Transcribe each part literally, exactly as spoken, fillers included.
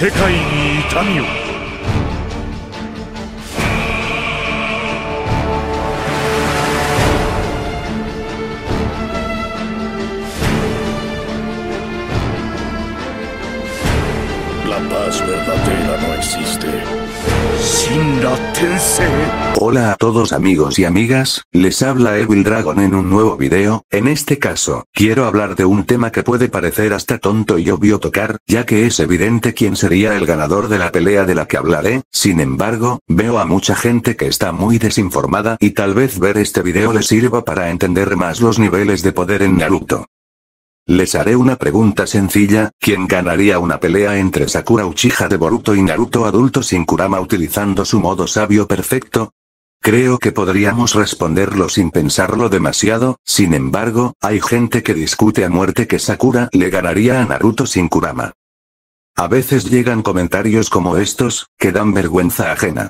世界に痛みを。La paz verdadera no existe. Shinra Tensei. Hola a todos amigos y amigas, les habla Evil Dragon en un nuevo video. En este caso, quiero hablar de un tema que puede parecer hasta tonto y obvio tocar, ya que es evidente quién sería el ganador de la pelea de la que hablaré. Sin embargo, veo a mucha gente que está muy desinformada y tal vez ver este video les sirva para entender más los niveles de poder en Naruto. Les haré una pregunta sencilla, ¿quién ganaría una pelea entre Sakura Uchiha de Boruto y Naruto adulto sin Kurama utilizando su modo sabio perfecto? Creo que podríamos responderlo sin pensarlo demasiado, sin embargo, hay gente que discute a muerte que Sakura le ganaría a Naruto sin Kurama. A veces llegan comentarios como estos, que dan vergüenza ajena.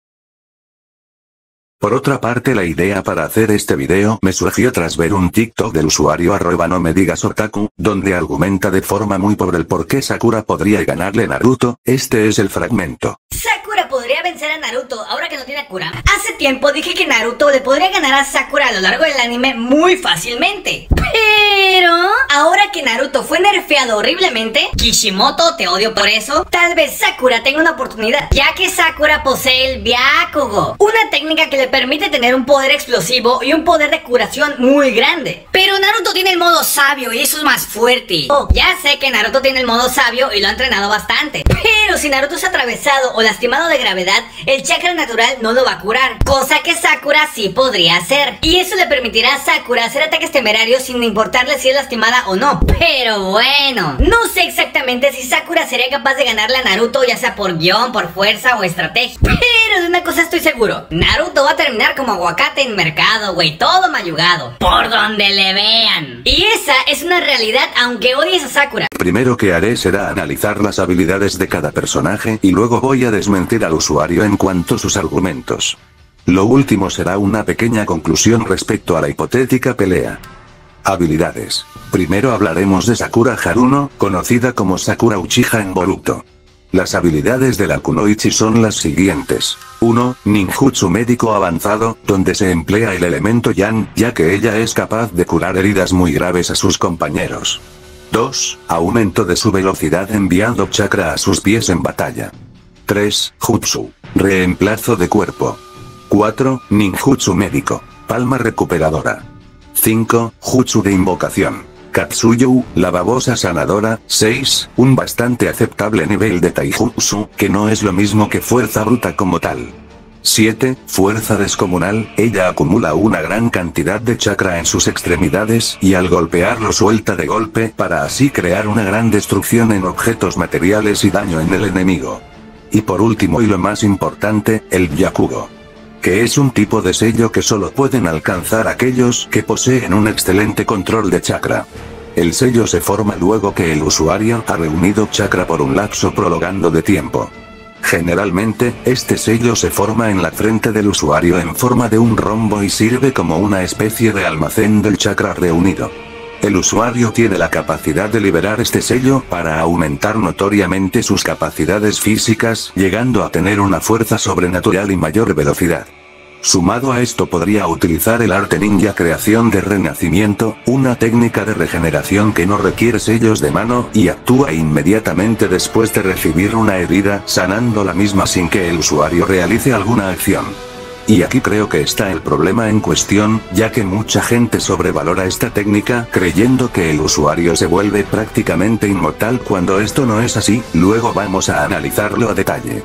Por otra parte, la idea para hacer este video me surgió tras ver un TikTok del usuario arroba no me digas otaku, donde argumenta de forma muy pobre el por qué Sakura podría ganarle a Naruto. Este es el fragmento. Sakura podría vencer a Naruto ahora que no tiene a Kurama. Hace tiempo dije que Naruto le podría ganar a Sakura a lo largo del anime muy fácilmente. Pero ahora que Naruto fue nerfeado horriblemente, Kishimoto, te odio por eso, tal vez Sakura tenga una oportunidad, ya que Sakura posee el Byakugo, una técnica que le permite tener un poder explosivo y un poder de curación muy grande. Pero Naruto tiene el modo sabio y eso es más fuerte. Oh, ya sé que Naruto tiene el modo sabio y lo ha entrenado bastante, pero si Naruto es atravesado o lastimado de gravedad, el chakra natural no lo va a curar, cosa que Sakura sí podría hacer, y eso le permitirá a Sakura hacer ataques temerarios sin importarle si es lastimada o no. Pero bueno, no sé exactamente si Sakura sería capaz de ganarle a Naruto, ya sea por guión, por fuerza o estrategia, pero de una cosa estoy seguro: Naruto va a terminar como aguacate en mercado, güey, todo mayugado, por donde le vean. Y esa es una realidad aunque odies a Sakura. Primero que haré será analizar las habilidades de cada personaje y luego voy a desmentir al usuario en cuanto a sus argumentos. Lo último será una pequeña conclusión respecto a la hipotética pelea. Habilidades. Primero hablaremos de Sakura Haruno, conocida como Sakura Uchiha en Boruto. Las habilidades de la Kunoichi son las siguientes. uno. Ninjutsu médico avanzado, donde se emplea el elemento Yang, ya que ella es capaz de curar heridas muy graves a sus compañeros. dos. Aumento de su velocidad enviando chakra a sus pies en batalla. tres. Jutsu. Reemplazo de cuerpo. cuatro. Ninjutsu médico. Palma recuperadora. cinco. Jutsu de invocación. Katsuyu, la babosa sanadora. seis. Un bastante aceptable nivel de taijutsu, que no es lo mismo que fuerza bruta como tal. siete. Fuerza descomunal, ella acumula una gran cantidad de chakra en sus extremidades y al golpearlo suelta de golpe para así crear una gran destrucción en objetos materiales y daño en el enemigo. Y por último y lo más importante, el Byakugo, que es un tipo de sello que solo pueden alcanzar aquellos que poseen un excelente control de chakra. El sello se forma luego que el usuario ha reunido chakra por un lapso prolongado de tiempo. Generalmente, este sello se forma en la frente del usuario en forma de un rombo y sirve como una especie de almacén del chakra reunido. El usuario tiene la capacidad de liberar este sello para aumentar notoriamente sus capacidades físicas, llegando a tener una fuerza sobrenatural y mayor velocidad. Sumado a esto podría utilizar el arte ninja creación de renacimiento, una técnica de regeneración que no requiere sellos de mano y actúa inmediatamente después de recibir una herida, sanando la misma sin que el usuario realice alguna acción. Y aquí creo que está el problema en cuestión, ya que mucha gente sobrevalora esta técnica creyendo que el usuario se vuelve prácticamente inmortal cuando esto no es así. Luego vamos a analizarlo a detalle.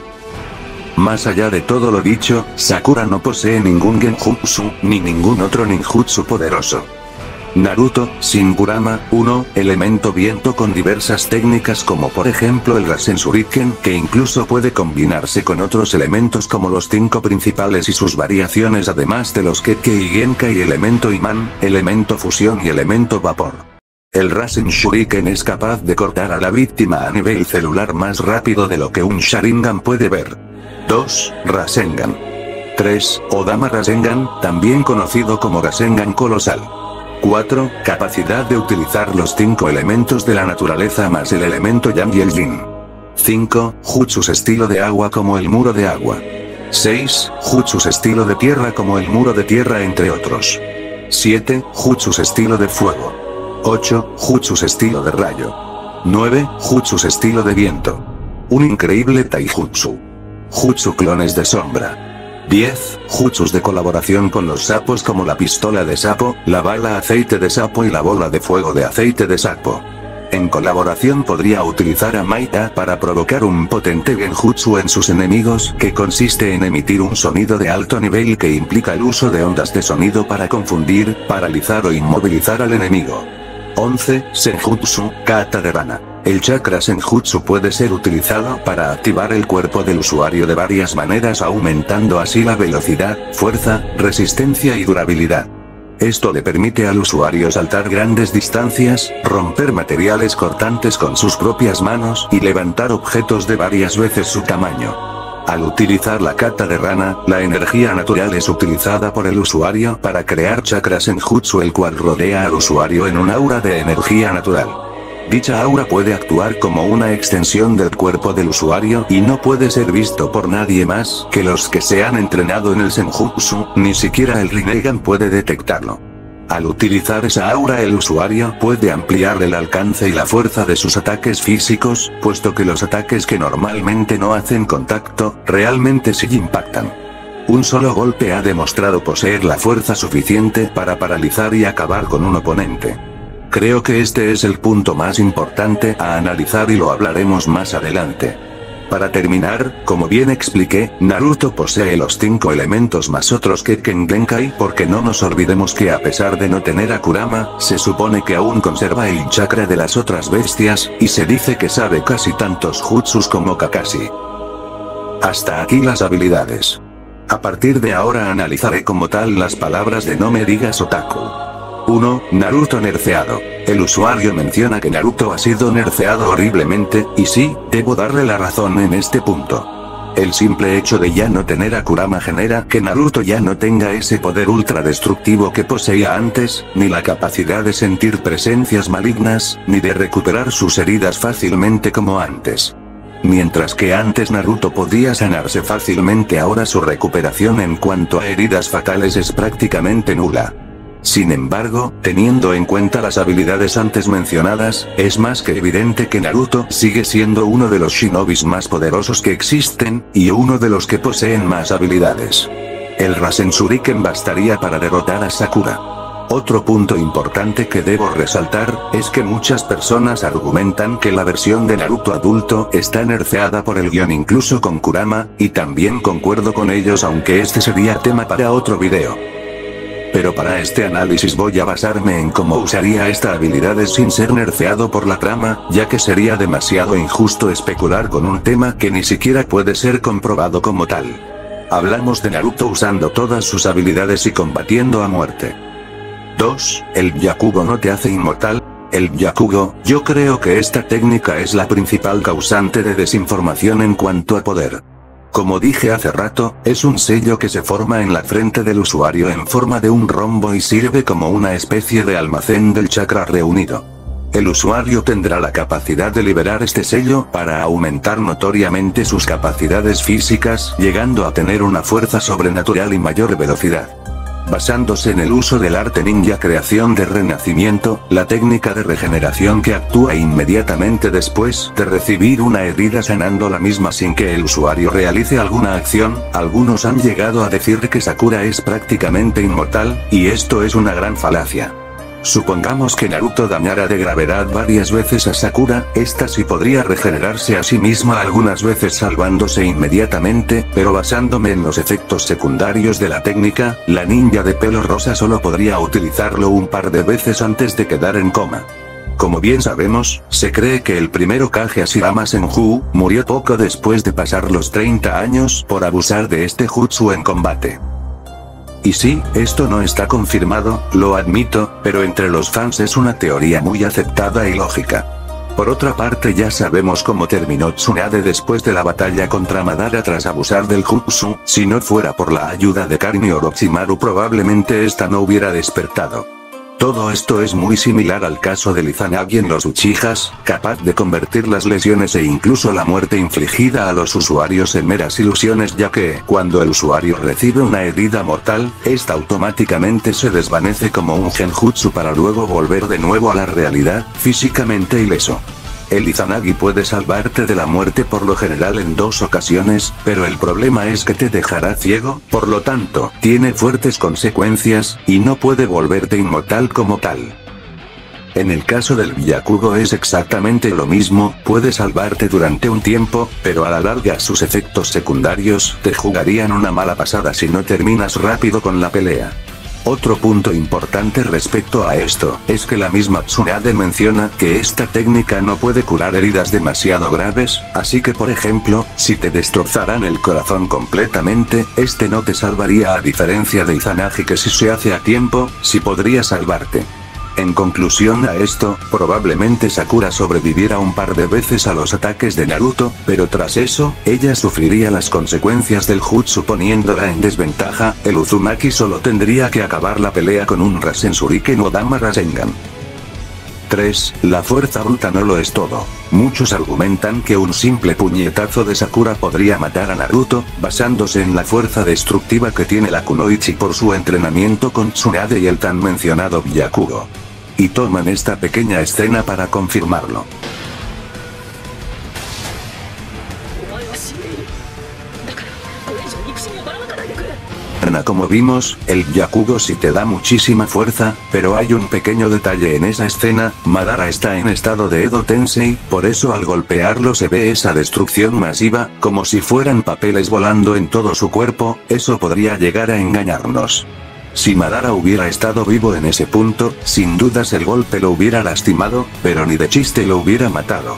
Más allá de todo lo dicho, Sakura no posee ningún genjutsu, ni ningún otro ninjutsu poderoso. Naruto, sin Kurama. uno. Elemento viento con diversas técnicas como por ejemplo el Rasen Shuriken, que incluso puede combinarse con otros elementos como los cinco principales y sus variaciones, además de los Kekkei y Genkai, elemento imán, elemento fusión y elemento vapor. El Rasen Shuriken es capaz de cortar a la víctima a nivel celular más rápido de lo que un Sharingan puede ver. dos. Rasengan. tres. Odama Rasengan, también conocido como Rasengan colosal. cuatro. Capacidad de utilizar los cinco elementos de la naturaleza más el elemento Yang y el Yin. cinco. Jutsus estilo de agua como el muro de agua. seis. Jutsus estilo de tierra como el muro de tierra entre otros. siete. Jutsus estilo de fuego. ocho. Jutsus estilo de rayo. nueve. Jutsus estilo de viento. Un increíble taijutsu. Jutsu clones de sombra. diez. Jutsus de colaboración con los sapos como la pistola de sapo, la bala aceite de sapo y la bola de fuego de aceite de sapo. En colaboración podría utilizar a Maita para provocar un potente genjutsu en sus enemigos que consiste en emitir un sonido de alto nivel que implica el uso de ondas de sonido para confundir, paralizar o inmovilizar al enemigo. once. Senjutsu, Kata de Rana. El chakra Senjutsu puede ser utilizado para activar el cuerpo del usuario de varias maneras, aumentando así la velocidad, fuerza, resistencia y durabilidad. Esto le permite al usuario saltar grandes distancias, romper materiales cortantes con sus propias manos y levantar objetos de varias veces su tamaño. Al utilizar la Kata de Rana, la energía natural es utilizada por el usuario para crear chakra Senjutsu, el cual rodea al usuario en un aura de energía natural. Dicha aura puede actuar como una extensión del cuerpo del usuario y no puede ser visto por nadie más que los que se han entrenado en el Senjutsu, ni siquiera el Rinnegan puede detectarlo. Al utilizar esa aura el usuario puede ampliar el alcance y la fuerza de sus ataques físicos, puesto que los ataques que normalmente no hacen contacto, realmente sí impactan. Un solo golpe ha demostrado poseer la fuerza suficiente para paralizar y acabar con un oponente. Creo que este es el punto más importante a analizar y lo hablaremos más adelante. Para terminar, como bien expliqué, Naruto posee los cinco elementos más otros Kekken Genkai, porque no nos olvidemos que a pesar de no tener a Kurama, se supone que aún conserva el chakra de las otras bestias, y se dice que sabe casi tantos jutsus como Kakashi. Hasta aquí las habilidades. A partir de ahora analizaré como tal las palabras de No me digas otaku. uno. Naruto nerfeado. El usuario menciona que Naruto ha sido nerfeado horriblemente, y sí, debo darle la razón en este punto. El simple hecho de ya no tener a Kurama genera que Naruto ya no tenga ese poder ultra destructivo que poseía antes, ni la capacidad de sentir presencias malignas, ni de recuperar sus heridas fácilmente como antes. Mientras que antes Naruto podía sanarse fácilmente, ahora su recuperación en cuanto a heridas fatales es prácticamente nula. Sin embargo, teniendo en cuenta las habilidades antes mencionadas, es más que evidente que Naruto sigue siendo uno de los shinobis más poderosos que existen, y uno de los que poseen más habilidades. El Rasen Shuriken bastaría para derrotar a Sakura. Otro punto importante que debo resaltar, es que muchas personas argumentan que la versión de Naruto adulto está nerfeada por el guión incluso con Kurama, y también concuerdo con ellos, aunque este sería tema para otro video. Pero para este análisis voy a basarme en cómo usaría esta habilidad sin ser nerfeado por la trama, ya que sería demasiado injusto especular con un tema que ni siquiera puede ser comprobado como tal. Hablamos de Naruto usando todas sus habilidades y combatiendo a muerte. dos. El Byakugo no te hace inmortal. El Byakugo, yo creo que esta técnica es la principal causante de desinformación en cuanto a poder. Como dije hace rato, es un sello que se forma en la frente del usuario en forma de un rombo y sirve como una especie de almacén del chakra reunido. El usuario tendrá la capacidad de liberar este sello para aumentar notoriamente sus capacidades físicas, llegando a tener una fuerza sobrenatural y mayor velocidad. Basándose en el uso del arte ninja creación de renacimiento, la técnica de regeneración que actúa inmediatamente después de recibir una herida sanando la misma sin que el usuario realice alguna acción, algunos han llegado a decir que Sakura es prácticamente inmortal, y esto es una gran falacia. Supongamos que Naruto dañara de gravedad varias veces a Sakura, esta sí podría regenerarse a sí misma algunas veces salvándose inmediatamente, pero basándome en los efectos secundarios de la técnica, la ninja de pelo rosa solo podría utilizarlo un par de veces antes de quedar en coma. Como bien sabemos, se cree que el primer Hokage Hashirama Senju murió poco después de pasar los treinta años por abusar de este jutsu en combate. Y sí, esto no está confirmado, lo admito, pero entre los fans es una teoría muy aceptada y lógica. Por otra parte ya sabemos cómo terminó Tsunade después de la batalla contra Madara tras abusar del jutsu, si no fuera por la ayuda de Karin y Orochimaru probablemente esta no hubiera despertado. Todo esto es muy similar al caso del Izanagi en los Uchihas, capaz de convertir las lesiones e incluso la muerte infligida a los usuarios en meras ilusiones, ya que, cuando el usuario recibe una herida mortal, esta automáticamente se desvanece como un genjutsu para luego volver de nuevo a la realidad, físicamente ileso. El Izanagi puede salvarte de la muerte por lo general en dos ocasiones, pero el problema es que te dejará ciego, por lo tanto, tiene fuertes consecuencias, y no puede volverte inmortal como tal. En el caso del Byakugo es exactamente lo mismo, puede salvarte durante un tiempo, pero a la larga sus efectos secundarios te jugarían una mala pasada si no terminas rápido con la pelea. Otro punto importante respecto a esto, es que la misma Tsunade menciona que esta técnica no puede curar heridas demasiado graves, así que por ejemplo, si te destrozaran el corazón completamente, este no te salvaría a diferencia de Izanagi que si se hace a tiempo, sí podría salvarte. En conclusión a esto, probablemente Sakura sobreviviera un par de veces a los ataques de Naruto, pero tras eso, ella sufriría las consecuencias del jutsu poniéndola en desventaja. El Uzumaki solo tendría que acabar la pelea con un Rasen Shuriken o Dama Rasengan. tres. La fuerza bruta no lo es todo. Muchos argumentan que un simple puñetazo de Sakura podría matar a Naruto, basándose en la fuerza destructiva que tiene la Kunoichi por su entrenamiento con Tsunade y el tan mencionado Byakugo. Y toman esta pequeña escena para confirmarlo. Como vimos, el Byakugo sí te da muchísima fuerza, pero hay un pequeño detalle en esa escena. Madara está en estado de Edo Tensei, por eso al golpearlo se ve esa destrucción masiva, como si fueran papeles volando en todo su cuerpo. Eso podría llegar a engañarnos. Si Madara hubiera estado vivo en ese punto, sin dudas el golpe lo hubiera lastimado, pero ni de chiste lo hubiera matado.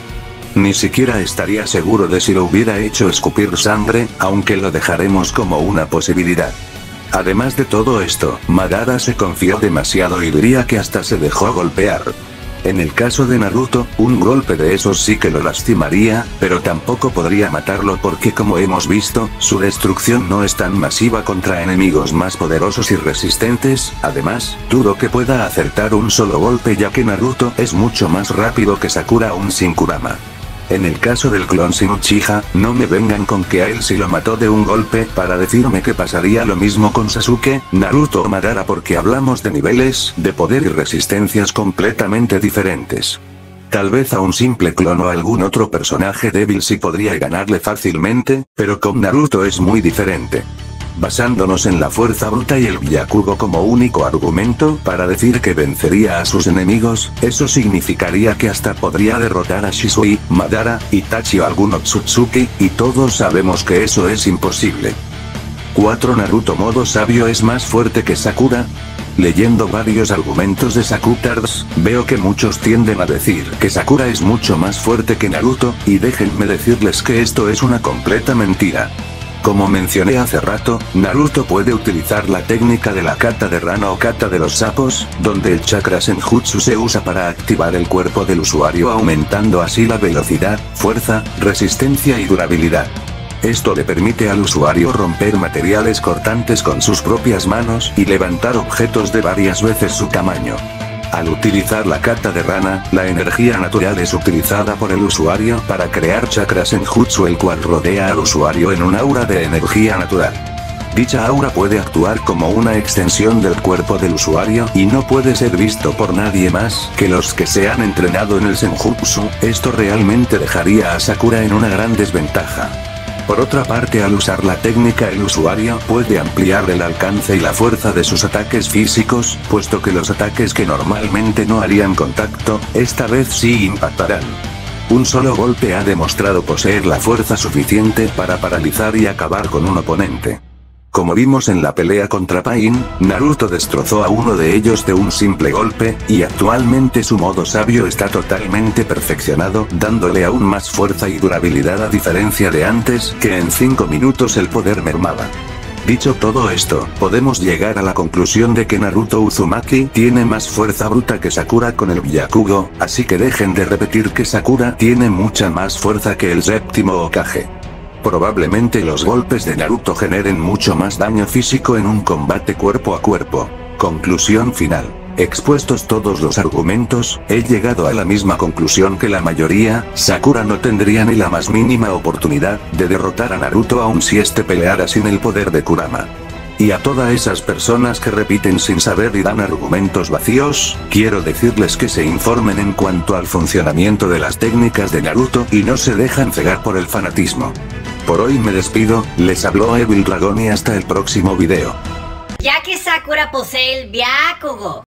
Ni siquiera estaría seguro de si lo hubiera hecho escupir sangre, aunque lo dejaremos como una posibilidad. Además de todo esto, Madara se confió demasiado y diría que hasta se dejó golpear. En el caso de Naruto, un golpe de esos sí que lo lastimaría, pero tampoco podría matarlo porque como hemos visto, su destrucción no es tan masiva contra enemigos más poderosos y resistentes. Además, dudo que pueda acertar un solo golpe ya que Naruto es mucho más rápido que Sakura aún sin Kurama. En el caso del clon sin Uchiha, no me vengan con que a él sí lo mató de un golpe para decirme que pasaría lo mismo con Sasuke, Naruto o Madara porque hablamos de niveles de poder y resistencias completamente diferentes. Tal vez a un simple clon o a algún otro personaje débil sí podría ganarle fácilmente, pero con Naruto es muy diferente. Basándonos en la fuerza bruta y el Byakugo como único argumento para decir que vencería a sus enemigos, eso significaría que hasta podría derrotar a Shisui, Madara, Itachi o algún Otsutsuki, y todos sabemos que eso es imposible. cuatro. Naruto modo sabio es más fuerte que Sakura. Leyendo varios argumentos de Sakutars, veo que muchos tienden a decir que Sakura es mucho más fuerte que Naruto, y déjenme decirles que esto es una completa mentira. Como mencioné hace rato, Naruto puede utilizar la técnica de la kata de rana o kata de los sapos, donde el chakra senjutsu se usa para activar el cuerpo del usuario aumentando así la velocidad, fuerza, resistencia y durabilidad. Esto le permite al usuario romper materiales cortantes con sus propias manos y levantar objetos de varias veces su tamaño. Al utilizar la kata de rana, la energía natural es utilizada por el usuario para crear chakra senjutsu el cual rodea al usuario en un aura de energía natural. Dicha aura puede actuar como una extensión del cuerpo del usuario y no puede ser visto por nadie más que los que se han entrenado en el senjutsu. Esto realmente dejaría a Sakura en una gran desventaja. Por otra parte, al usar la técnica el usuario puede ampliar el alcance y la fuerza de sus ataques físicos, puesto que los ataques que normalmente no harían contacto, esta vez sí impactarán. Un solo golpe ha demostrado poseer la fuerza suficiente para paralizar y acabar con un oponente. Como vimos en la pelea contra Pain, Naruto destrozó a uno de ellos de un simple golpe, y actualmente su modo sabio está totalmente perfeccionado, dándole aún más fuerza y durabilidad a diferencia de antes, que en cinco minutos el poder mermaba. Dicho todo esto, podemos llegar a la conclusión de que Naruto Uzumaki tiene más fuerza bruta que Sakura con el Byakugo, así que dejen de repetir que Sakura tiene mucha más fuerza que el séptimo Hokage. Probablemente los golpes de Naruto generen mucho más daño físico en un combate cuerpo a cuerpo. Conclusión final. Expuestos todos los argumentos, he llegado a la misma conclusión que la mayoría: Sakura no tendría ni la más mínima oportunidad de derrotar a Naruto aun si este peleara sin el poder de Kurama. Y a todas esas personas que repiten sin saber y dan argumentos vacíos, quiero decirles que se informen en cuanto al funcionamiento de las técnicas de Naruto y no se dejan cegar por el fanatismo. Por hoy me despido, les habló Evil Dragon y hasta el próximo video. Ya que Sakura posee el Byakugo,